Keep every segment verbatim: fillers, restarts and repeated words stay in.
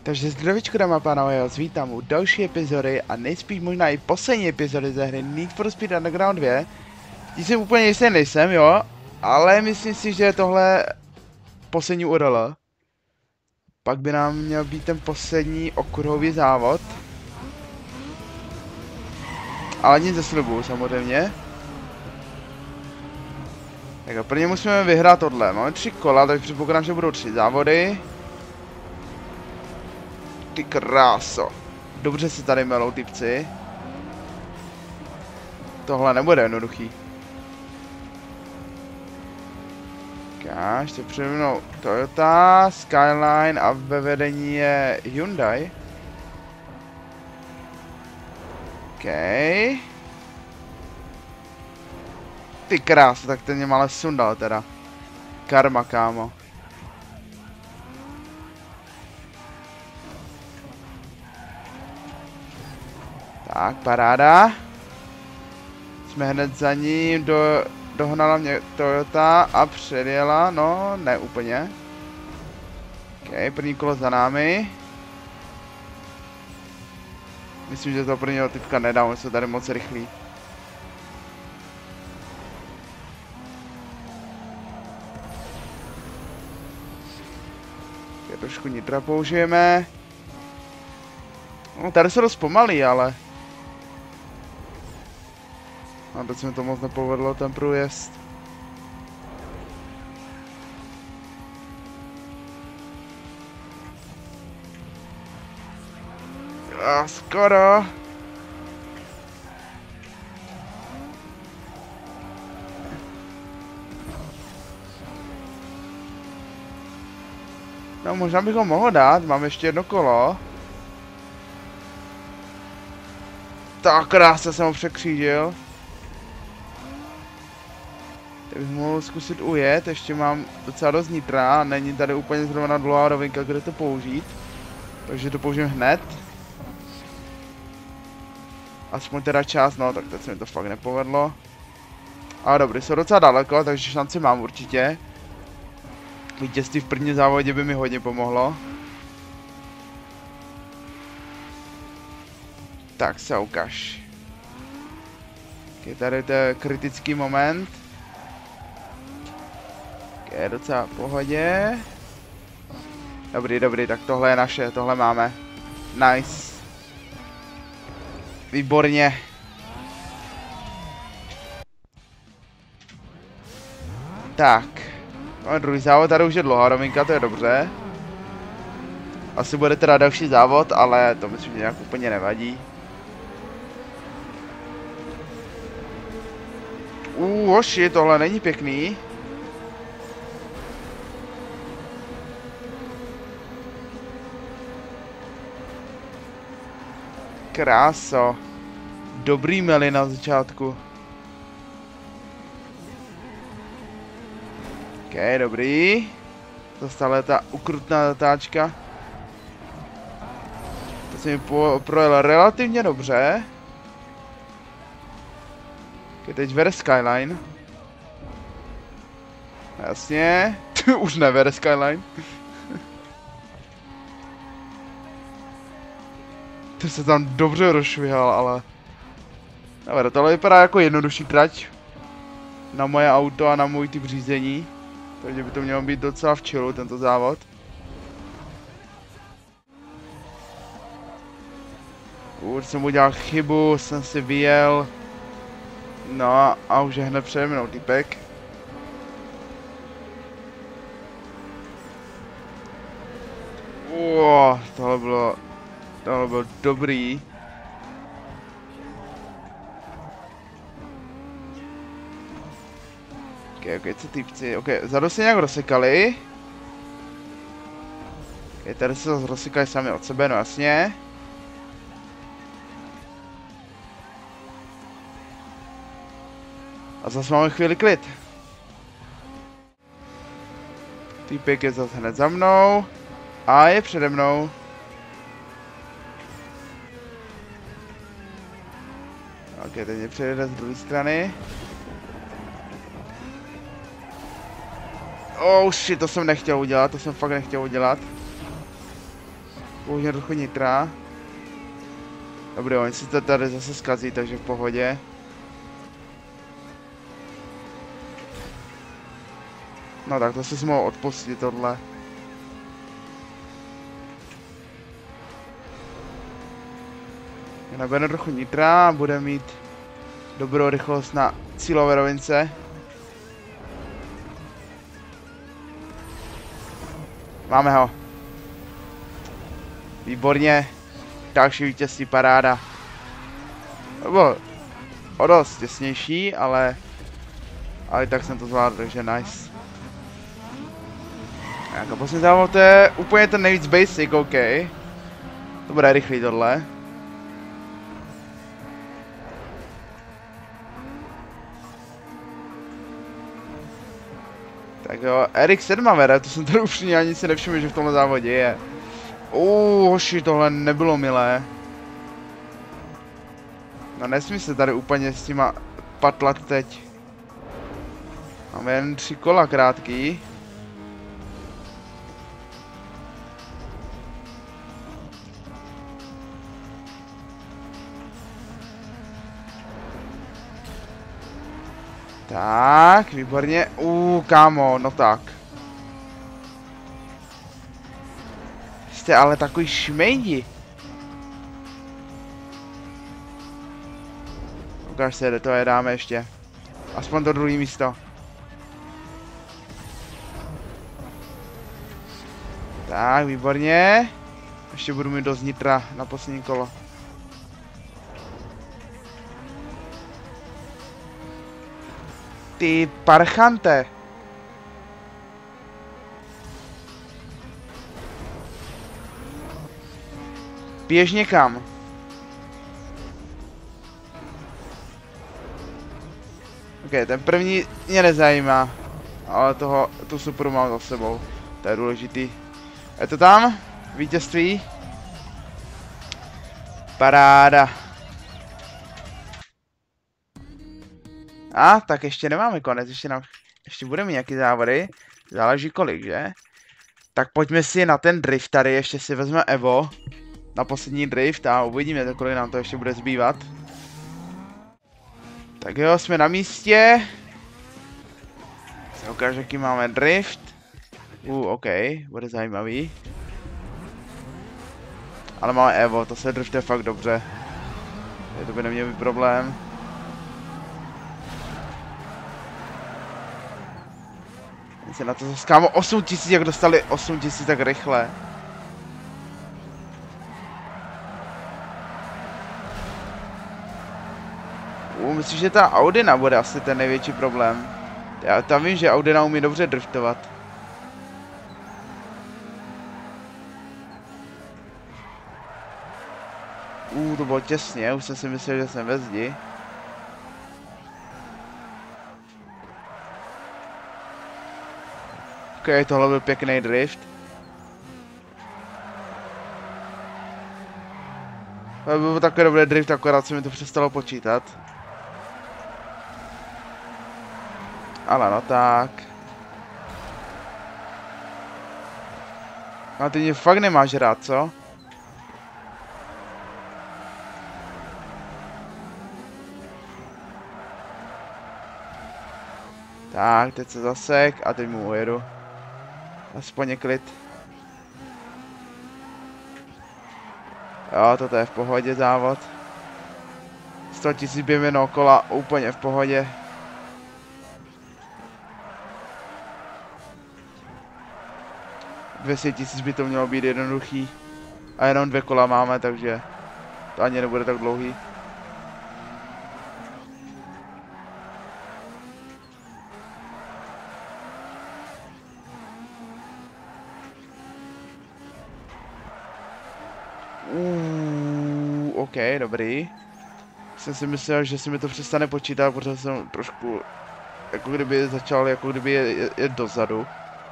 Takže zdravíčko, dámy a pánové, já vás vítám u další epizody a nejspíš možná i poslední epizody ze hry Need for Speed Underground dva. Když jsem úplně jistý nejsem, jo, ale myslím si, že tohle poslední U R L. Pak by nám měl být ten poslední okruhový závod. Ale nic neslibuju samozřejmě. Tak a prvně musíme vyhrát tohle. Máme tři kola, takže předpokládám, že budou tři závody. Ty kráso. Dobře se tady melou typci. Tohle nebude jednoduchý. Ještě přede mnou Toyota, Skyline a ve vedení je Hyundai. OK. Ty kráso, tak ten mě malé sundal teda. Karma, kámo. Tak, paráda. Jsme hned za ním, do, dohnala mě Toyota a předjela, no, ne úplně. OK, první kolo za námi. Myslím, že to prvního typka nedá, on se tady moc rychlý. Okay, trošku nitra použijeme. No, tady se dost pomalý, ale... A teď se mi to moc nepovedlo, ten průjezd. A skoro. No, možná bych ho mohl dát, mám ještě jedno kolo. Tak krásně jsem ho překřížil. Tak bych mohl zkusit ujet, ještě mám docela dost nitra, není tady úplně zrovna dlouhá rovinka, kde to použít. Takže to použijem hned. Aspoň teda čas, no tak teď se mi to fakt nepovedlo. Ale dobrý, jsou docela daleko, takže šanci mám určitě. Vítězství v prvním závodě by mi hodně pomohlo. Tak se ukaž. Okay, tady to je kritický moment. Je docela v pohodě. Dobrý, dobrý, tak tohle je naše, tohle máme. Nice. Výborně. Tak. Máme druhý závod, tady už je dlouhá rovinka, to je dobře. Asi bude teda další závod, ale to myslím, že nějak úplně nevadí. Uuu, hoši, tohle není pěkný. Kráso. Dobrý mely na začátku. OK, dobrý. To stále ta ukrutná zatáčka. To se mi po, projel relativně dobře. OK, teď vede Skyline. Jasně. Už nevede Skyline. To se tam dobře rozšvihal, ale... Dobre, tohle vypadá jako jednodušší trať. Na moje auto a na můj typ řízení. Takže by to mělo být docela v chillu, tento závod. Už jsem udělal chybu, jsem si vyjel. No a už je hned přede mnou typek. Wow, tohle bylo... Tohle byl dobrý. Ok, ok, co týpci, ok, vzadu se nějak rozsekali. Ok, tady se zase rozsekali sami od sebe, no jasně. A zase máme chvíli klid. Týpek je zase hned za mnou. A je přede mnou. Ok, teď mě přejede z druhé strany. Oh shit, to jsem nechtěl udělat, to jsem fakt nechtěl udělat. Bohužel trochu nitra. Dobrý, oni si to tady zase zkazí, takže v pohodě. No tak to si mohl odpustit tohle. Nabere trochu nitra a bude mít dobrou rychlost na cílové rovince. Máme ho. Výborně. Další vítězství, paráda. Nebo o dost těsnější, ale ale tak jsem to zvládl, takže nice. Tak a poslední závod, to je úplně ten nejvíc basic, OK. To bude rychlý tohle. Tak jo, Erik Sedmavere, to jsem tady upřímně ani si nevšiml, že v tomhle závodě je. Uuu, hoši, tohle nebylo milé. No nesmí se tady úplně s těma patlat teď. Máme jen tři kola krátký. Tak, výborně. Uuu, kámo, no tak. Jste ale takový šmejdi. Ukáž se, do toho je dáme ještě. Aspoň to druhé místo. Tak, výborně. Ještě budu mít dost nitra na poslední kolo. Ty parchante. Běž někam. Ok, ten první mě nezajímá. Ale toho, tu supru mám za sebou. To je důležitý. Je to tam? Vítězství? Paráda. A, tak ještě nemáme konec, ještě, nám, ještě budeme nějaký závody. Záleží kolik, že? Tak pojďme si na ten drift tady, ještě si vezme Evo. Na poslední drift a uvidíme, kolik nám to ještě bude zbývat. Tak jo, jsme na místě. Se ukáže, jaký máme drift. Uh, OK, bude zajímavý. Ale máme Evo, to se driftuje fakt dobře. To by neměl být problém. Se na to zaskámo osm tisíc, jak dostali osm tisíc tak rychle. Uh, myslím, že ta Audina bude asi ten největší problém. Já tam vím, že Audina umí dobře driftovat. Uh, to bylo těsně, už jsem si myslel, že jsem ve zdi. Ok, tohle byl pěkný drift. To byl takový dobrý drift, akorát se mi to přestalo počítat. Ale no tak. A ty mě fakt nemáš rád, co? Tak, teď se zasek a teď mu ujedu. Aspoň je klid. Jo, toto je v pohodě závod. sto tisíc během okola, úplně v pohodě. dvě stě tisíc by to mělo být jednoduchý. A jenom dvě kola máme, takže to ani nebude tak dlouhý. Uuu, OK, dobrý. Jsem si myslel, že si mi to přestane počítat, protože jsem trošku, jako kdyby začal, jako kdyby je, je, je dozadu.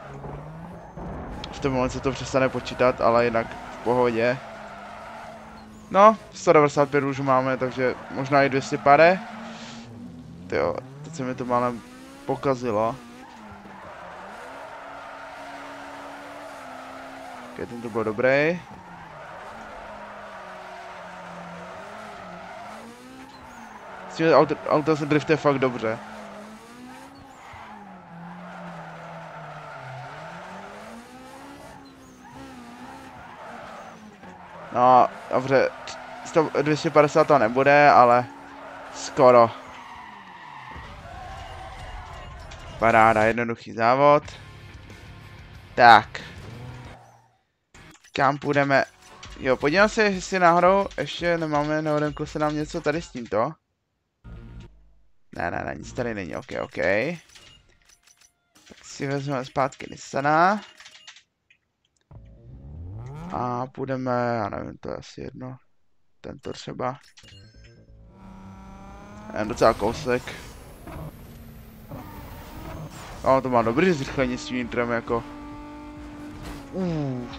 V tom moment se to přestane počítat, ale jinak v pohodě. No, sto devadesát pět už máme, takže možná i dvě stě pade. Tyjo, teď se mi to málem pokazilo. Ok, ten to byl dobrý. Myslím, že auto, auto se driftuje fakt dobře. No, dobře, dvě stě padesát to nebude, ale skoro. Paráda, jednoduchý závod. Tak. Kam půjdeme? Jo, podívám se, jestli náhodou ještě nemáme, neodemklo se nám něco tady s tímto. Ne, ne, ne, nic tady není, ok, ok. Tak si vezmeme zpátky Nissana. A půjdeme, já nevím, to je asi jedno. Tento třeba. Jen docela kousek. No, to má dobrý zrychlení s tím intrem, jako. Uh.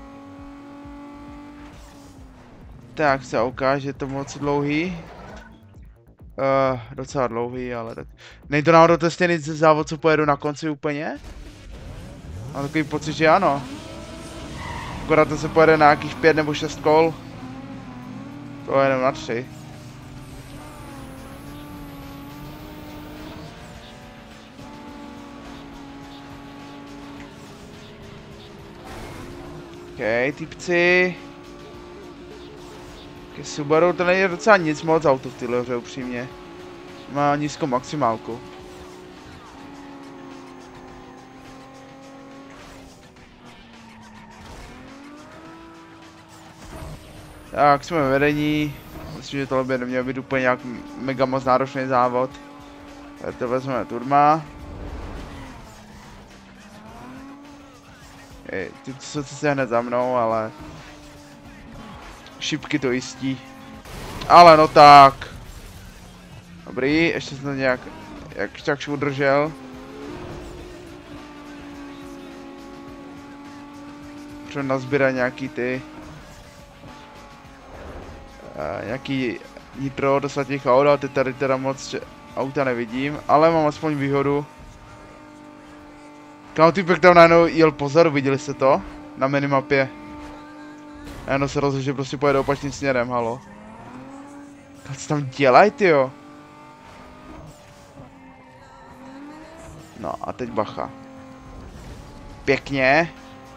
Tak se ukáže, je to moc dlouhý. Uh, docela dlouhý, ale tak. Nejde to náhodou to stejný závod, co pojedu na konci úplně? Mám takový pocit, že ano. Akorát to se pojede na nějakých pět nebo šest kol. To je jenom na tři. OK, typci. Ke Subaru to není docela nic moc auto v téhle hře, upřímně. Má nízkou maximálku. Tak, jsme ve vedení. Myslím, že tohle by neměl být úplně nějak mega moc náročný závod. Tak to vezmeme turma. Hej, ty jsou sice hned za mnou, ale... Šipky to jistí. Ale no tak. Dobrý, ještě jsem to nějak... Jak tak udržel. Třeba nazbírat nějaký ty... Uh, nějaký nitro do svatých aut, ale teď tady teda moc auta nevidím, ale mám aspoň výhodu. Kámo, typek tam najednou jel pozadu, viděli jste to? Na minimapě. Najednou se rozhodl, že prostě pojede opačným směrem, halo. Co tam dělají, tyjo? No a teď bacha. Pěkně.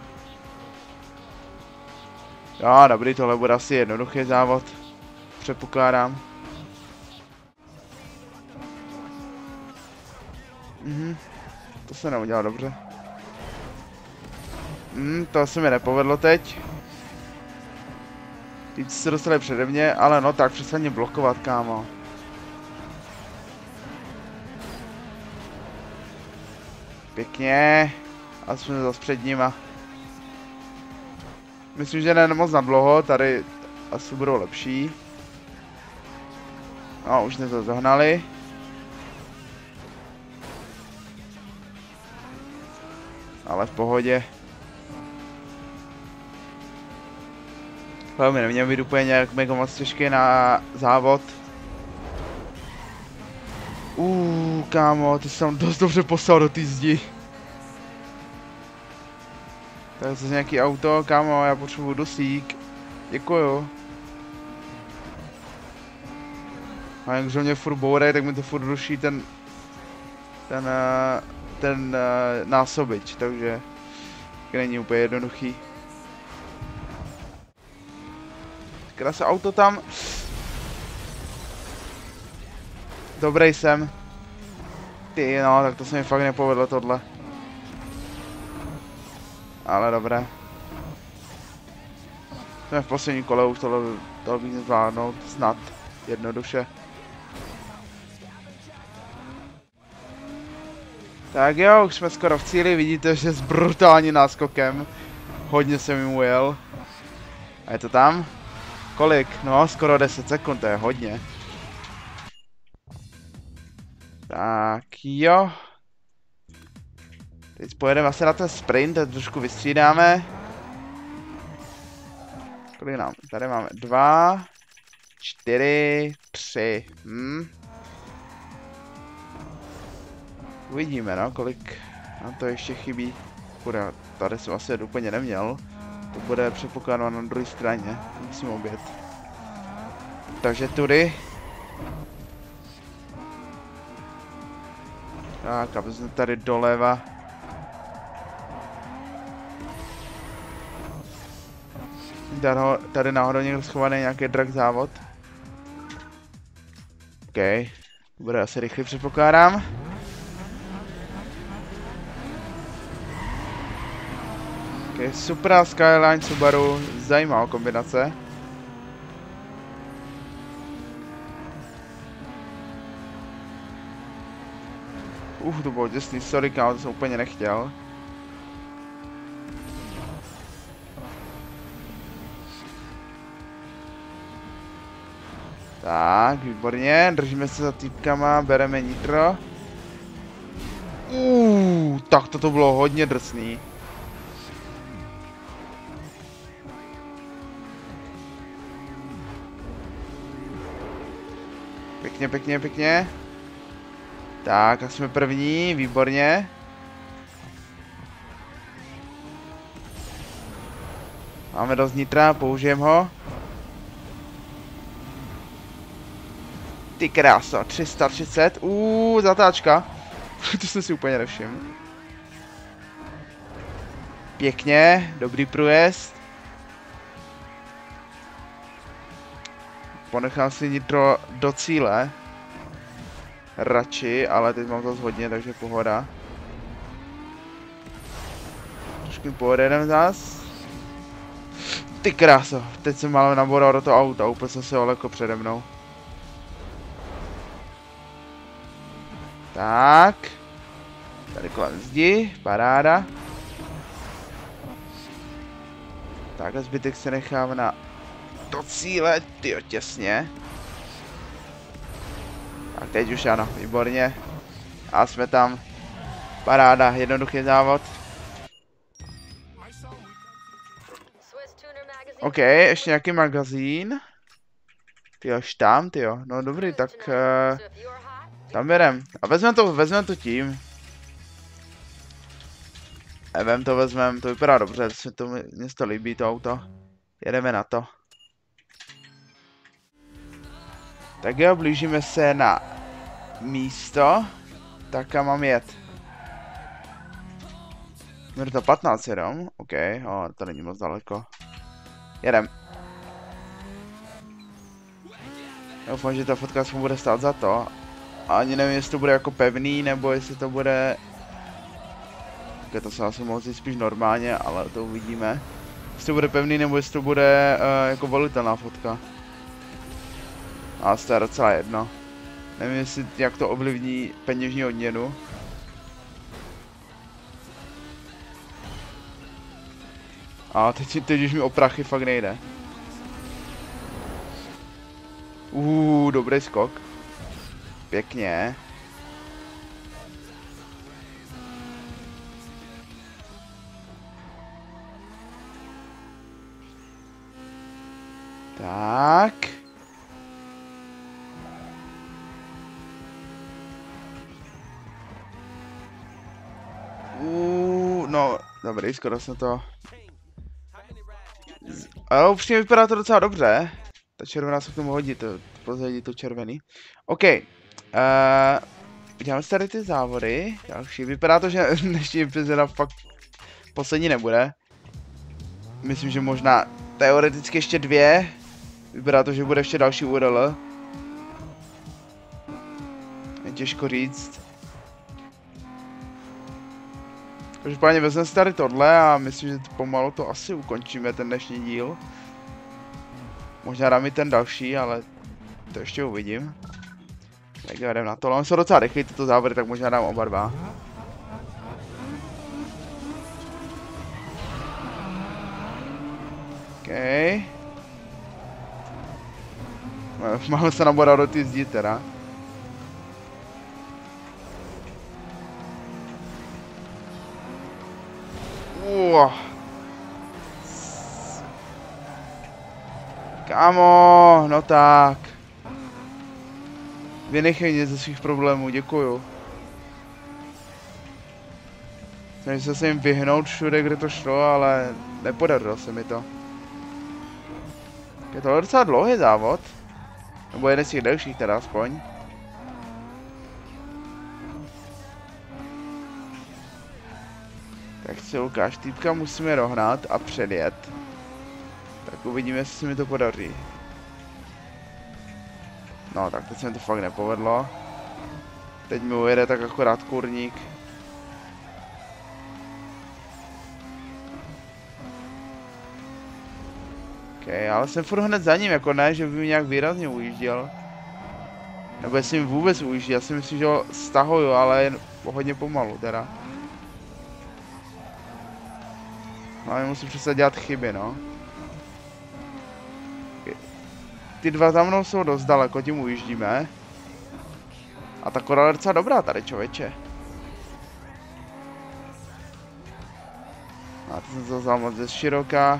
Jo, dobrý, tohle bude asi jednoduchý závod. Předpokládám. Mhm. To se neudělalo dobře. Hmm, to se mi nepovedlo teď. Teď se dostali přede mě, ale no tak přestaň mě blokovat, kámo. Pěkně. A jsme zase před nima. Myslím, že ne moc na dlouho, tady asi budou lepší. No, už jsme to zahnali. Ale v pohodě. Hlavně neměl být úplně nějak mega moc těžký na závod. Uuu, kámo, ty jsi tam dost dobře poslal do té zdi. Tak zase nějaký auto, kámo, já potřebuju dusík. Děkuju. A jak mě furt bourej, tak mi to furt ruší ten... Ten... Ten uh, násobič, takže... Není úplně jednoduchý. Krásné auto tam. Dobrý jsem. Ty no, tak to se mi fakt nepovedlo tohle. Ale dobré. Jsme v poslední kole, už tohle, tohle bych zvládnout snad. Jednoduše. Tak jo, už jsme skoro v cíli, vidíte, že s brutálním náskokem. Hodně jsem jim ujel. A je to tam? Kolik? No, skoro deset sekund, to je hodně. Tak jo. Teď pojedeme asi na ten sprint, teď trošku vystřídáme. Kolik nám? Tady máme dva, čtyři, tři. Hm. Uvidíme, no, kolik nám to ještě chybí. Bude, tady jsem asi úplně neměl. To bude předpokládat na druhé straně. Musím obět. Takže tudy. Tak, a vezmu tady doleva. Tady, tady náhodou někdo schovaný nějaký drag závod. OK. Bude asi rychle, předpokládám. OK, Supra, Skyline, Subaru. Zajímavá kombinace. Uf, to bylo děsný, sorry, kámo, to jsem úplně nechtěl. Tak, výborně, držíme se za týpkama, bereme nitro. Uuu, tak toto bylo hodně drsný. Pěkně, pěkně, pěkně. Tak, a jsme první, výborně. Máme dost nitra, použijeme ho. Ty kráso, tři sta třicet, uuu, zatáčka. To jsem si úplně nevšiml. Pěkně, dobrý průjezd. Ponechám si nitro do cíle. Radši, ale teď mám to hodně, takže pohoda. Trošku pojedeme zas. Ty kráso, teď jsem málo naboral do toho auta, úplně jsem se oleko přede mnou. Tak. Tady kolem zdi, paráda. Tak a zbytek se nechám na do cíle, tyjo, těsně. Tak teď už ano, výborně. A jsme tam. Paráda, jednoduchý závod. OK, ještě nějaký magazín. Tyjo, až tam, tyjo. No dobrý, tak uh, tam jedem. A vezmeme to, vezmeme to tím. Evem to vezmeme, to vypadá dobře, to se to mně to líbí, to auto. Jedeme na to. Tak jo, blížíme se na místo. Tak kam mám jet? Minuta patnáct jenom, OK, o, to není moc daleko. Jedem. Doufám, že ta fotka aspoň bude stát za to. Ani nevím, jestli to bude jako pevný, nebo jestli to bude... Ok, to se asi moci spíš normálně, ale to uvidíme. Jestli to bude pevný, nebo jestli to bude uh, jako volitelná fotka. A to je docela jedno. Nevím, jestli, jak to ovlivní peněžní odměnu. A teď, teď už mi o prachy fakt nejde. Uuu, dobrý skok. Pěkně. Tak. Uuu, no, dobrý, skoro jsem to... Ale upřímně vypadá to docela dobře. Ta červená se k tomu hodí, to pozadí to červený. OK. Uh, děláme si tady ty závody. Další. Vypadá to, že dnešní epizoda fakt poslední nebude. Myslím, že možná teoreticky ještě dvě. Vypadá to, že bude ještě další U R L. Je těžko říct. Každopádně vezmeme si tady tohle a myslím, že pomalu to asi ukončíme, ten dnešní díl. Možná dám i ten další, ale to ještě uvidím. Tak jo, jdem na to. Oni jsou docela rychlí tyto závody, tak možná dám oba dva. OK. Máme se naborat do ty zdi teda. Uah. Kámo, no tak. Vynechej mě ze svých problémů, děkuju. Snažím se jim vyhnout všude, kde to šlo, ale nepodařilo se mi to. Je to docela dlouhý závod. Nebo jeden z těch delších teda aspoň. Tak se Lukáš, týpka musíme dohnat a předjet. Tak uvidíme, jestli se mi to podaří. No tak teď se mi to fakt nepovedlo. Teď mi ujede tak akorát kurník. Ok, ale jsem furt hned za ním, jako ne, že by mi nějak výrazně ujížděl. Nebo jestli mi vůbec ujíždí, já si myslím, že ho stahuju, ale jen hodně pomalu teda. Ale musím přestat dělat chyby, no. Ty dva za mnou jsou dost daleko, tím ujíždíme. A ta korala je docela dobrá tady, člověče. A to jsem to vzal moc ze široka.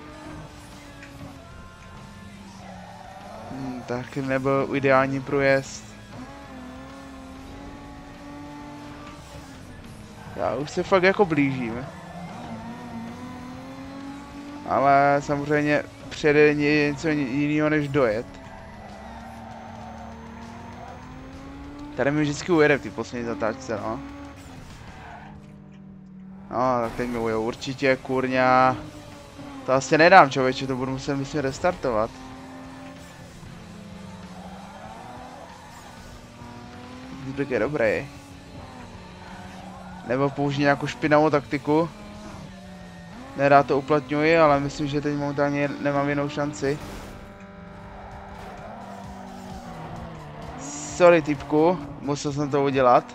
Hmm, tak nebyl ideální průjezd. Já už se fakt jako blížím. Ale samozřejmě předjet je něco jiného než dojet. Tady mi vždycky ujede v té poslední zatáčce, no. No, tak teď mi ujel určitě, kurňa. To asi nedám, člověče, to budu muset myslím restartovat. Zbytek je dobrý. Nebo použít nějakou špinavou taktiku. Nerád to uplatňuji, ale myslím, že teď momentálně nemám jinou šanci. Sorry, typku, musel jsem to udělat.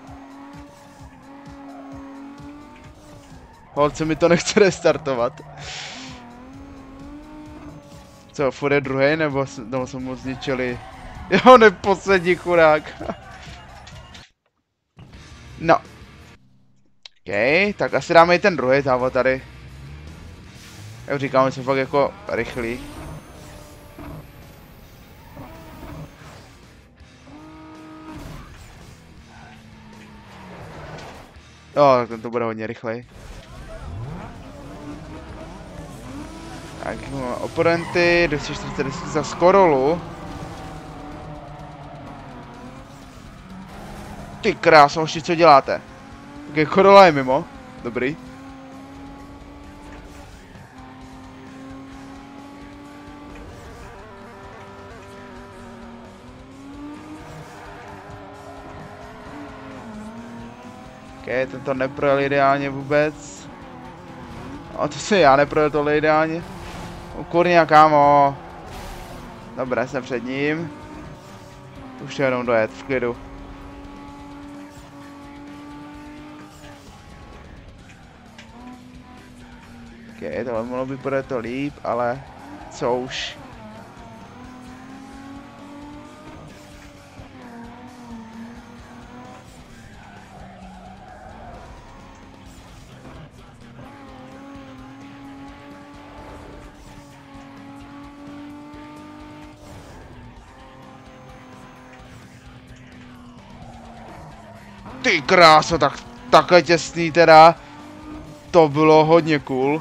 Holce mi to nechce restartovat. Co, furt je druhý, nebo, nebo jsme mu zničili? Jo, neposlední chudák. No. OK, tak asi dáme i ten druhý závod tady. Jak říkám, jsme fakt jako rychlí. Jo, tak ten to bude hodně rychlej. Tak, máme oponenty, dvě stě čtyřicet za Skorolu. Ty krásno, co děláte? Ok, Corolla je mimo, dobrý. Ok, tento neprojel ideálně vůbec. A to si já neprojel tohle ideálně. O kurňa, kámo. Dobré, jsem před ním. Už jenom dojet, v klidu. Ok, tohle mohlo by podat to líp, ale co už. Ty kráso, tak takhle těsný teda. To bylo hodně cool.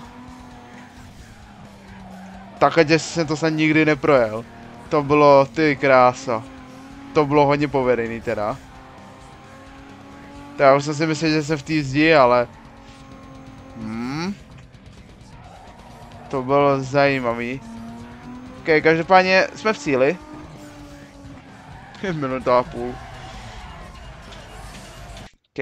Takhle těsně jsem to snad nikdy neprojel. To bylo, ty kráso. To bylo hodně povedený teda. Já už jsem si myslel, že jsem v té zdi, ale... Hmm. To bylo zajímavý. Ok, každopádně jsme v cíli. Minuta a půl. OK.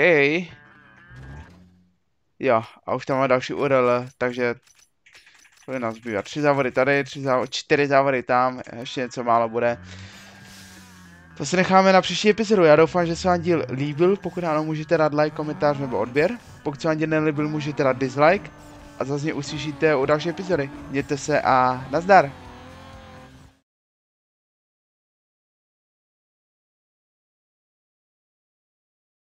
Jo, a už tam má další U R L, takže to nás zbývá tři závody tady, tři závody, čtyři závody tam, ještě něco málo bude. To si necháme na příští epizodu, já doufám, že se vám díl líbil, pokud ano, můžete dát like, komentář nebo odběr. Pokud se vám díl nelíbil, můžete dát dislike a zase mě uslyšíte u další epizody. Mějte se a nazdar!